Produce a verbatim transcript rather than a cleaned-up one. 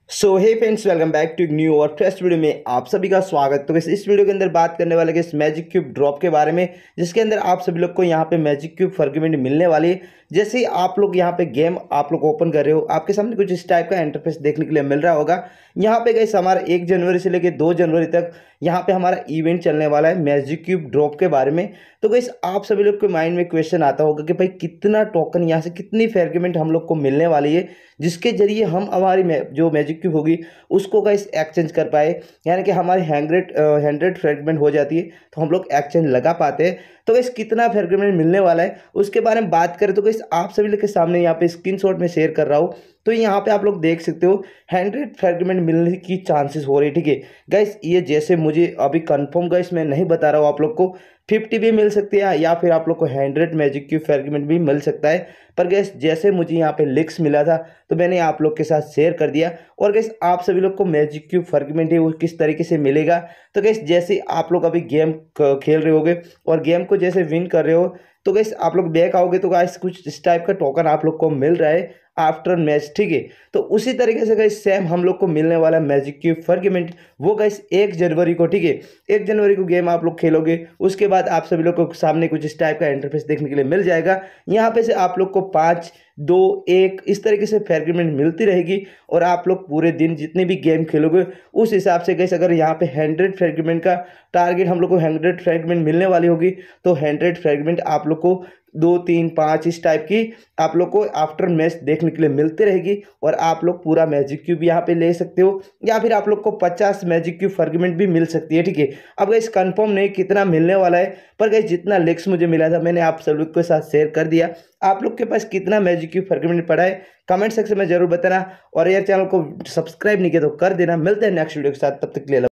So hey friends, welcome back to एक new और fresh video में आप सभी का स्वागत। तो इस वीडियो के अंदर बात करने वाले इस मैजिक क्यूब ड्रॉप के बारे में, जिसके अंदर आप सभी लोग को यहाँ पे मैजिक क्यूब फ्रैगमेंट मिलने वाली है। जैसे ही आप लोग यहाँ पे गेम आप लोग ओपन कर रहे हो, आपके सामने कुछ इस टाइप का इंटरफेस देखने के लिए मिल रहा होगा। यहाँ पे गाइस हमारा एक जनवरी से लेकर दो जनवरी तक यहाँ पे हमारा इवेंट चलने वाला है मैजिक क्यूब ड्रॉप के बारे में। तो गाइस आप सभी लोग के माइंड में क्वेश्चन आता होगा कि भाई कितना टोकन यहाँ से, कितनी फ्रैगमेंट हम लोग को मिलने वाली है, जिसके जरिए हम हमारी जो मैजिक क्यूब होगी उसको गाइस एक्सचेंज कर पाए, यानी कि हमारी हंड्रेड हंड्रेड फ्रैगमेंट हो जाती है तो हम लोग एक्सचेंज लगा पाते हैं। तो गाइस कितना फ्रैगमेंट मिलने वाला है उसके बारे में बात करें तो गाइस आप सभी लोग के सामने यहाँ पे स्क्रीनशॉट में शेयर कर रहा हूँ। तो यहाँ पे आप लोग देख सकते हो हंड्रेड फ्रैगमेंट मिलने की चांसेस हो रही, ठीक है गाइस। ये जैसे मुझे अभी कंफर्म गाइस मैं नहीं बता रहा हूँ आप लोग को, फिफ्टी भी मिल सकती है या फिर आप लोग को हंड्रेड मैजिक क्यूब फ्रैगमेंट भी मिल सकता है। पर गैस जैसे मुझे यहाँ पे लिंक्स मिला था तो मैंने आप लोग के साथ शेयर कर दिया। और गैस आप सभी लोग को मैजिक क्यूब फ्रैगमेंट है वो किस तरीके से मिलेगा, तो गैस जैसे आप लोग अभी गेम खेल रहे होगे और गेम को जैसे विन कर रहे हो तो गैस आप लोग बैक आओगे तो गैस कुछ इस टाइप का टोकन आप लोग को मिल रहा है आफ्टर मैच, ठीक है। तो उसी तरीके से गैस सेम हम लोग को मिलने वाला मैजिक क्यूब फ्रैगमेंट वो गैस एक जनवरी को, ठीक है, एक जनवरी को गेम आप लोग खेलोगे उसके बाद आप सभी लोग को सामने कुछ इस टाइप का इंटरफेस देखने के लिए मिल जाएगा। यहाँ पे से आप लोग को पाँच दो एक इस तरीके से फ्रैगमेंट मिलती रहेगी और आप लोग पूरे दिन जितने भी गेम खेलोगे उस हिसाब से गैस अगर यहाँ पे हंड्रेड फ्रैगमेंट का टारगेट हम लोग को हंड्रेड फ्रैगमेंट मिलने वाली होगी तो हंड्रेड फ्रैगमेंट आप लोग को दो तीन पाँच इस टाइप की आप लोग को आफ्टर मैच देखने के लिए मिलती रहेगी और आप लोग पूरा मैजिक क्यूब यहाँ पे ले सकते हो, या फिर आप लोग को पचास मैजिक क्यूब फ्रैगमेंट भी मिल सकती है, ठीक है। अब गाइस कंफर्म नहीं कितना मिलने वाला है, पर गाइस जितना लिंक्स मुझे मिला था मैंने आप सब लोग के साथ शेयर कर दिया। आप लोग के पास कितना मैजिक क्यूब फ्रैगमेंट पड़ा है कमेंट सेक्शन में जरूर बताना, और यार चैनल को सब्सक्राइब नहीं किया तो कर देना। मिलते हैं नेक्स्ट वीडियो के साथ, तब तक के लिए।